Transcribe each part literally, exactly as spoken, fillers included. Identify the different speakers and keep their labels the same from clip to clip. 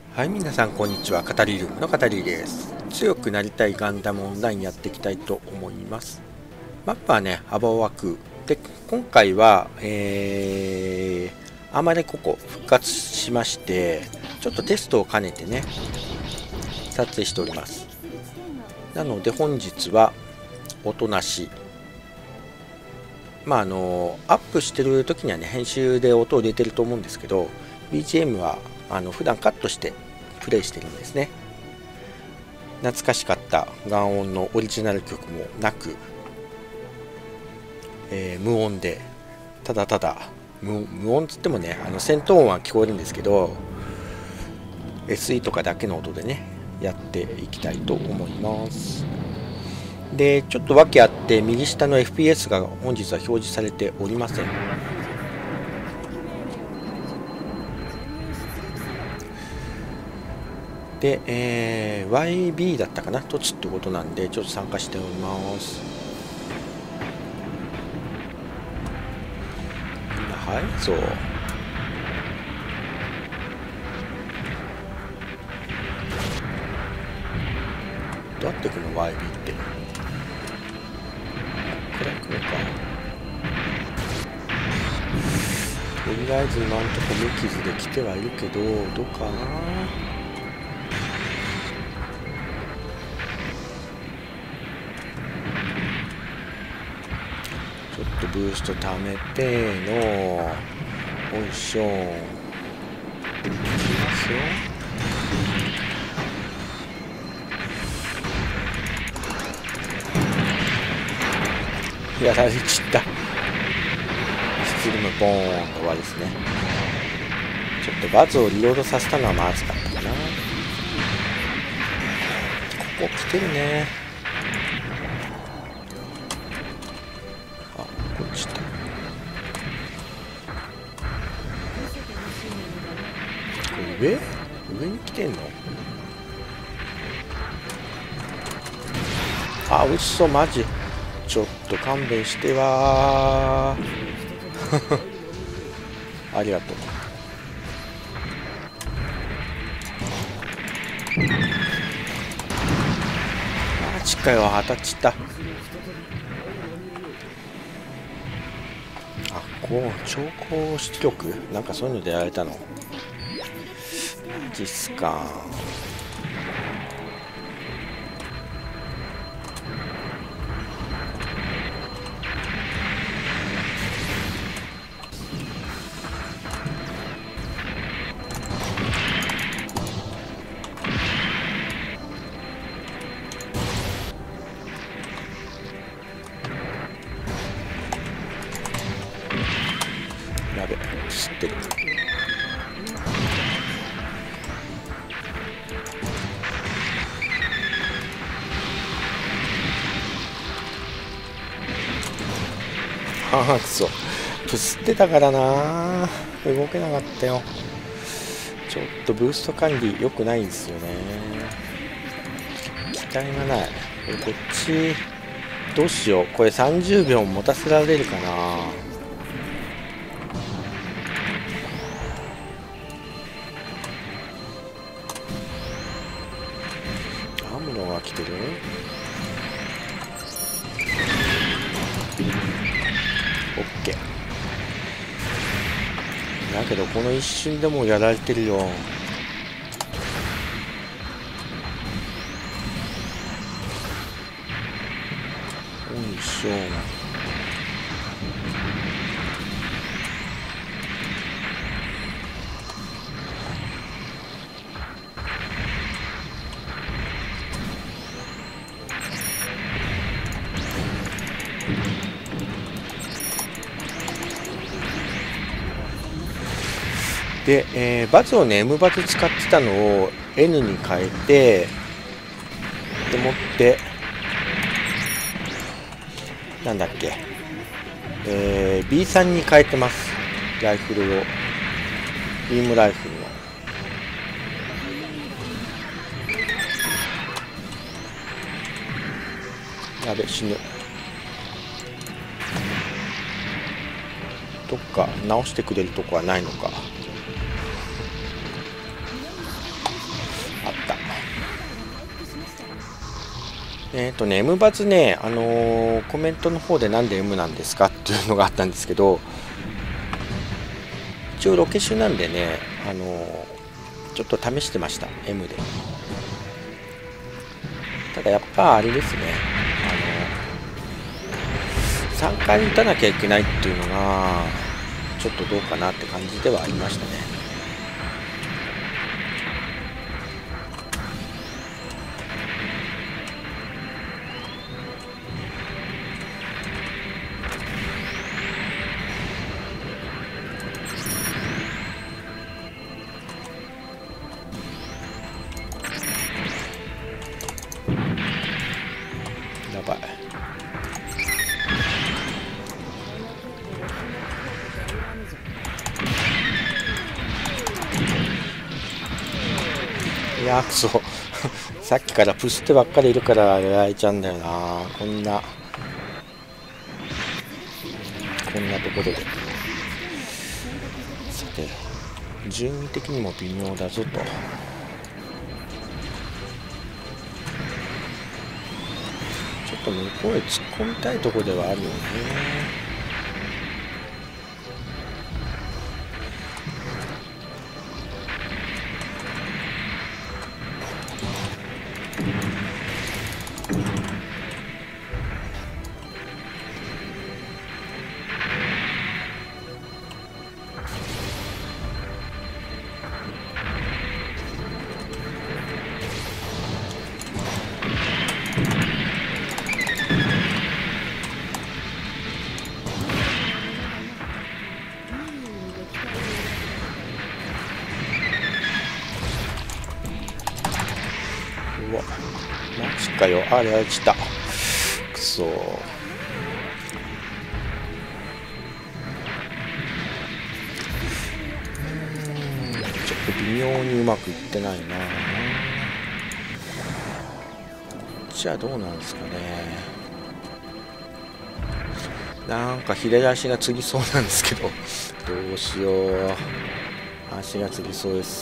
Speaker 1: はい、皆さんこんにちは。語りルームの語りです。強くなりたいガンダムオンラインやっていきたいと思います。マップはね、アボワクで、今回は、えー、あまりここ復活しまして、ちょっとテストを兼ねてね、撮影しております。なので本日は音なし。まああのアップしてる時にはね、編集で音を入れてると思うんですけど、ビージーエム はあの普段カットしてプレイしてるんですね。懐かしかったガン音のオリジナル曲もなく、えー、無音でただただ 無, 無音つってもね、あの戦闘音は聞こえるんですけど エスイー とかだけの音でねやっていきたいと思います。でちょっと訳あって右下の エフピーエス が本日は表示されておりません。で、えー、ワイビー だったかな、土地ってことなんでちょっと参加しております。みんな早いぞ。どうやってこの ワイビー ってこれこれか。とりあえず今んとこ無傷で来てはいるけど、どうかな。ちょっとブースト貯めての、おいしょ、いきますよ。やられちった。スチルムボーンと終わりですね。ちょっとバズをリロードさせたのはまずかったかな。ここ来てるね。あ、こっちだ。これ上上に来てんの。あ、嘘、マジちょっと勘弁してわありがとう。マジかよ、当たっちった。あ、こう超高出力なんかそういうのでやられたの。マジっすか。やべ、知ってる。ああ、くそ。プスってたからな。動けなかったよ。ちょっとブースト管理良くないんですよね。期待がない。これこっち、どうしよう。これさんじゅうびょう持たせられるかな。アムロが来てる。オッケー。だけどこの一瞬でもうやられてるよ。よいしょ。で、えー、バズをね M バズ使ってたのを N に変えてでもってなんだっけ、えー、ビースリー に変えてます。ライフルをビームライフルの。やべ、死ぬ。どっか直してくれるとこはないのか。 えっとね M バズね、あのー、コメントの方でなんで M なんですかっていうのがあったんですけど、一応ロケ種なんでね、あのー、ちょっと試してました M で。ただやっぱあれですね、あのー、さんかい打たなきゃいけないっていうのがちょっとどうかなって感じではありましたね。やばい。いやくそさっきからプステばっかりいるからやられちゃうんだよな。こんなこんなところで。さて順位的にも微妙だぞと。ちょっと向こうへ突っ込みたいところではあるよね。うわマジかよ。あれ落ちた。くそー。ちょっと微妙にうまくいってないな。じゃあどうなんですかね。なんか左足がつぎそうなんですけどどうしよう。足がつぎそうです。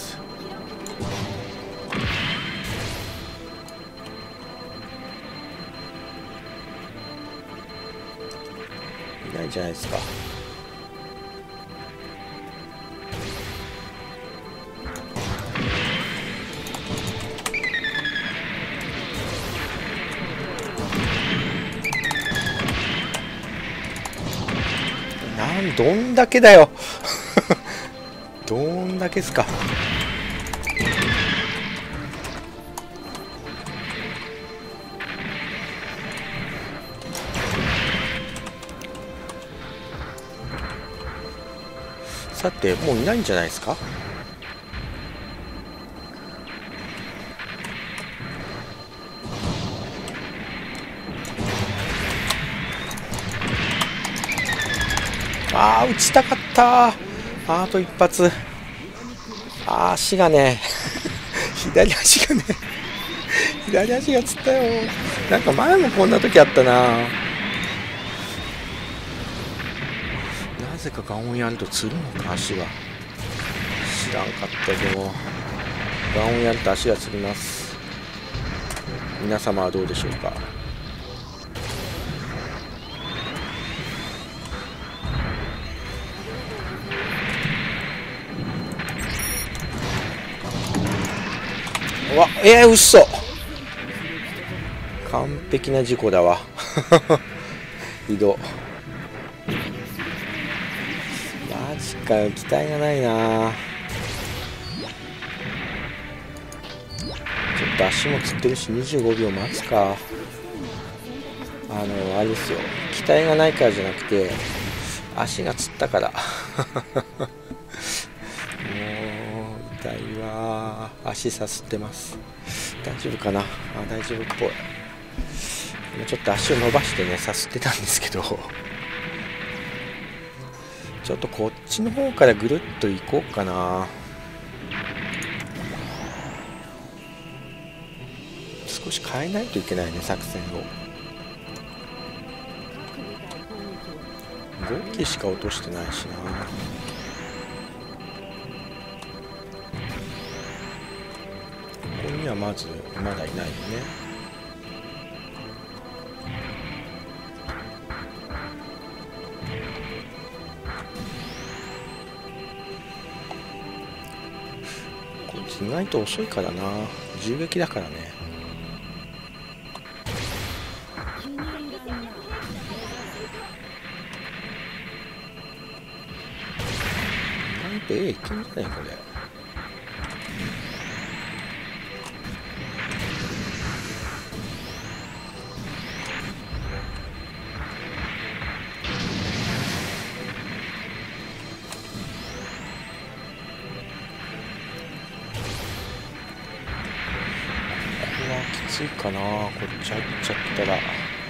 Speaker 1: いないじゃないですか。なんどんだけだよどんだけっすか。さてもういないんじゃないですか。あー打ちたかった。あと一発。あー足がね左足がね左足がつったよ。なんか前もこんな時あったな。なぜかガオンやるとつるのか足が。知らんかったぞ。ガオンやると足がつります。皆様はどうでしょうか。うわえー、うっそ。完璧な事故だわ移動。マジかよ、期待がないな。ちょっと足もつってるしにじゅうごびょう待つか。あのあれですよ、期待がないからじゃなくて足がつったからもう痛いわ。足さすってます。大丈夫かな。あ大丈夫っぽい。今ちょっと足を伸ばしてねさすってたんですけどちょっとこっちの方からぐるっと行こうかな。少し変えないといけないね作戦を。ご機しか落としてないしな。ここにはまずまだいないよね。 意外と遅いからな。銃撃だからね。意外と A いけんじゃないこれ。きついかな、こっち入っちゃったら。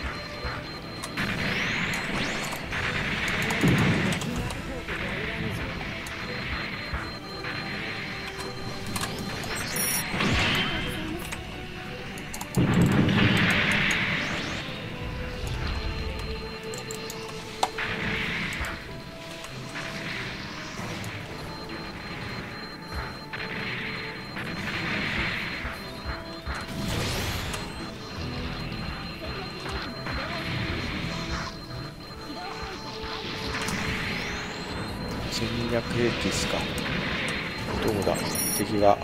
Speaker 1: 戦略兵器ですか。どうだ敵が。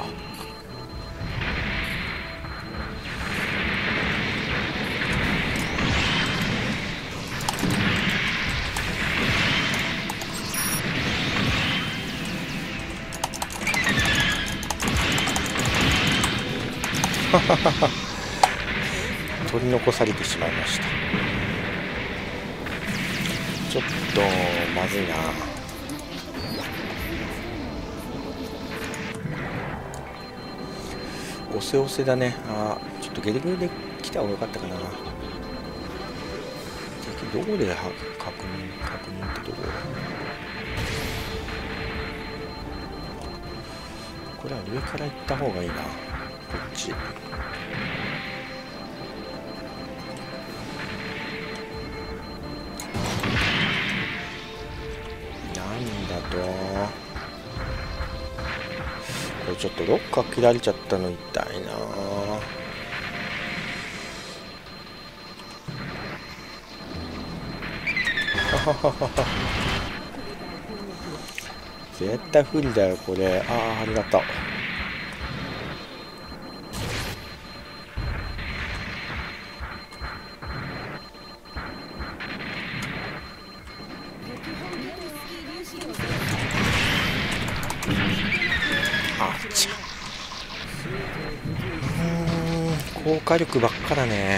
Speaker 1: 取り残されてしまいました。ちょっとまずいな。押せ押せだね。あー、ちょっとゲリゲリで来た方がよかったかな。敵どこでは確認確認ってどこ？これは上から行った方がいいな。こっち。なんだと。これちょっとロッカー切られちゃったの痛いな。絶対不利だよこれ。ああ、ありがとう。あっちゃ。うーん、効果力ばっかだね。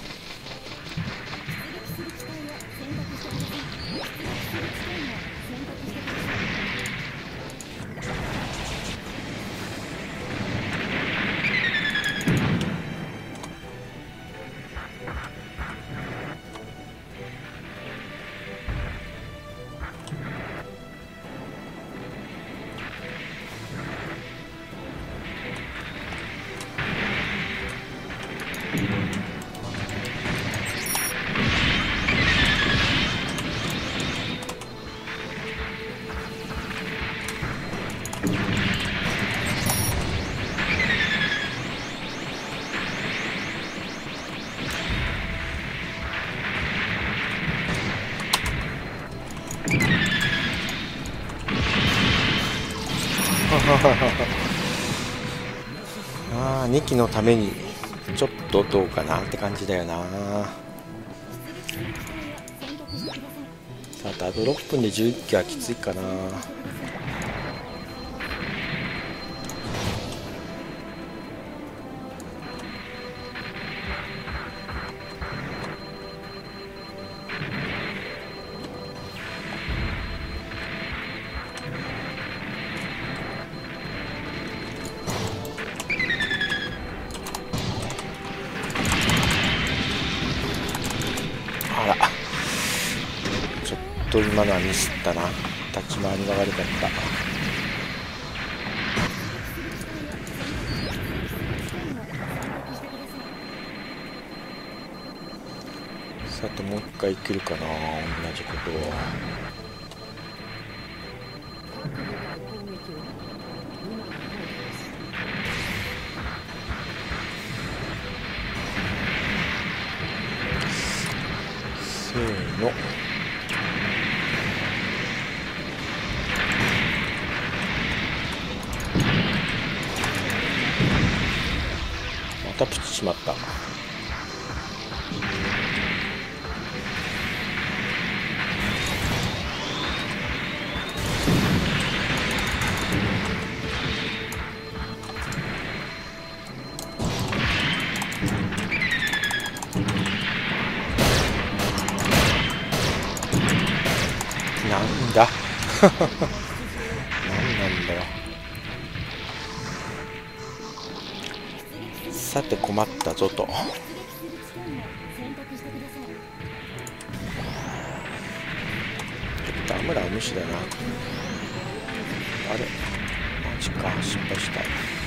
Speaker 1: ああ、にきのためにちょっとどうかなって感じだよな。さあ、あとろっぷんでじゅういっきはきついかな。あら、ちょっと今のはミスったな。立ち回りが悪かった。さて、もう一回いけるかな、同じことを。せーの。 たプチしまった。なんだ何なんだよ。さて困ったぞと。田村は無視だな。あれマジか、失敗した。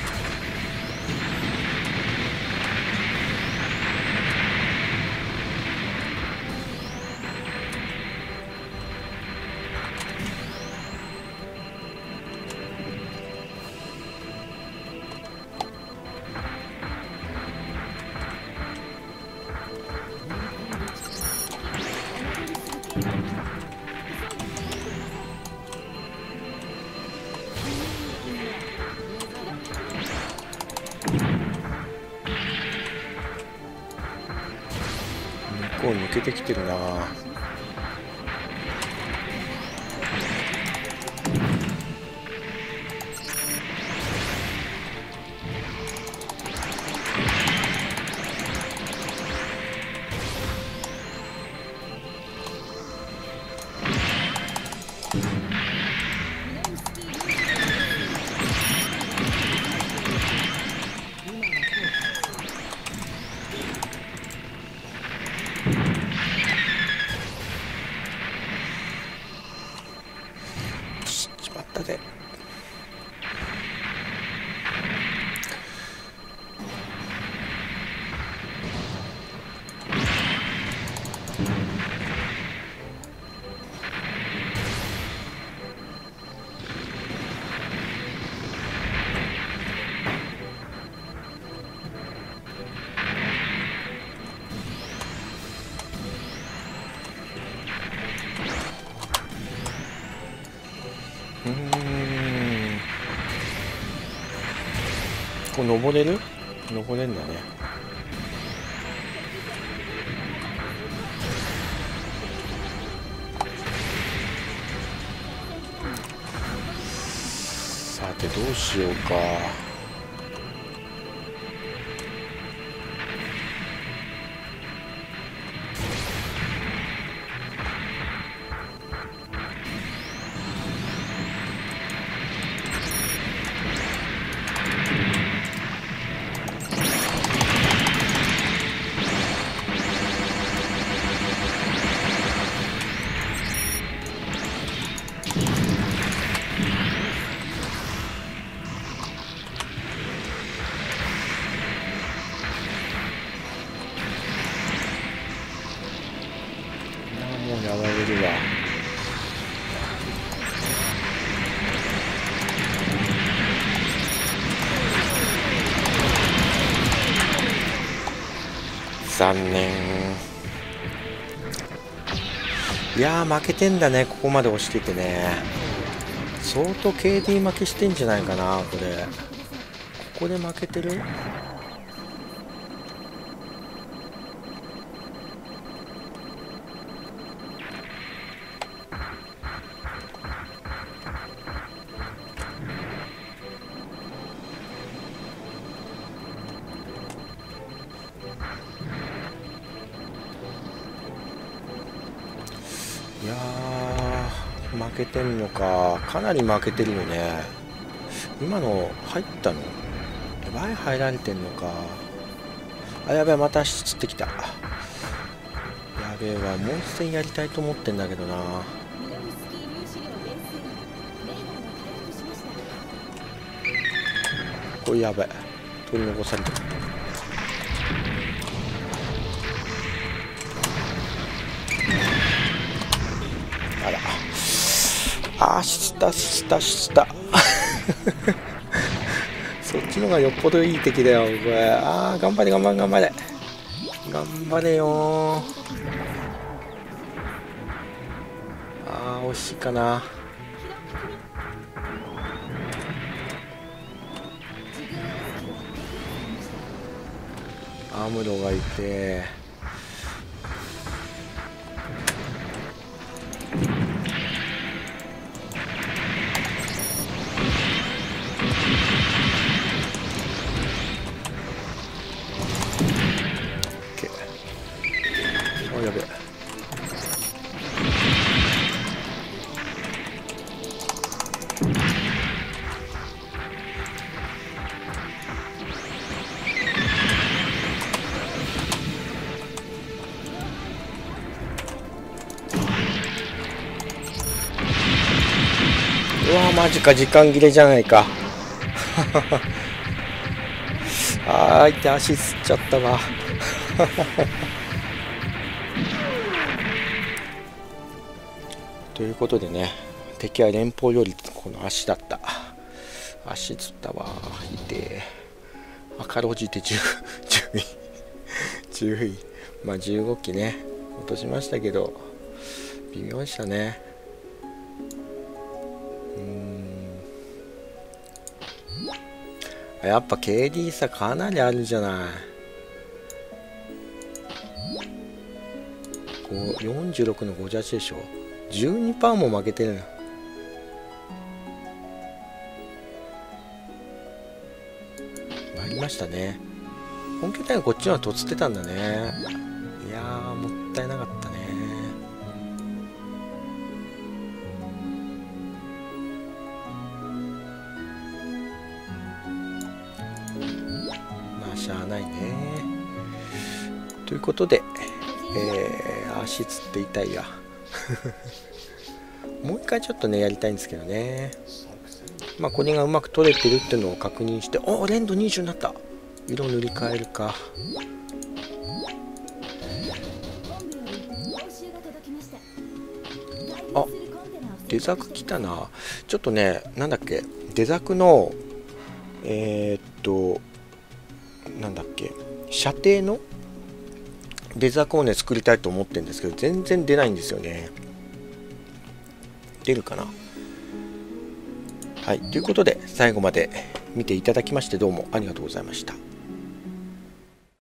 Speaker 1: 向こう抜けてきてるな。うーん、これ登れる？登れんだね。さてどうしようか。もうやられるわ。残念。いやー負けてんだね。ここまで押しててね、相当 ケーディー 負けしてんじゃないかなこれ。ここで負けてる。いやー負けてんのか。かなり負けてるよね。今の入ったのやばい。入られてんのか。あ、やべえ、また足つってきた。やべえわ、もう一戦やりたいと思ってんだけどな。これやばい、取り残されてる。あら、あーしたしたしたそっちのがよっぽどいい敵だよこれ。あー頑張れ頑張れ頑張れ頑張れよ。あー惜しいかな。 アムロがいて、おやべえ、うわーマジか、時間切れじゃないかあーいて、足つっちゃったわということでね、敵は連邦よりこの足だった。足つったわ、いてー、かろうじてじゅういじゅうい、まあじゅうごきね落としましたけど微妙でしたね。うーん、やっぱ ケーディー 差かなりあるじゃない。よんじゅうろくのごじゅうはちでしょ。 じゅうにパーセント も負けてるの。参りましたね。本拠点こっちのはとつってたんだね。いやーもったいなかったね。まあしゃあないね。ということで、えー、足つって痛いやもう一回ちょっとねやりたいんですけどね。まあこれがうまく取れてるっていうのを確認して、おお連度にじゅうになった。色塗り替えるか。あ、出ザク来たな。ちょっとね、なんだっけ、出ザクのえー、っとなんだっけ、射程の出ザクをね作りたいと思ってるんですけど、全然出ないんですよね。出るかな。はい、ということで最後まで見ていただきましてどうもありがとうございました。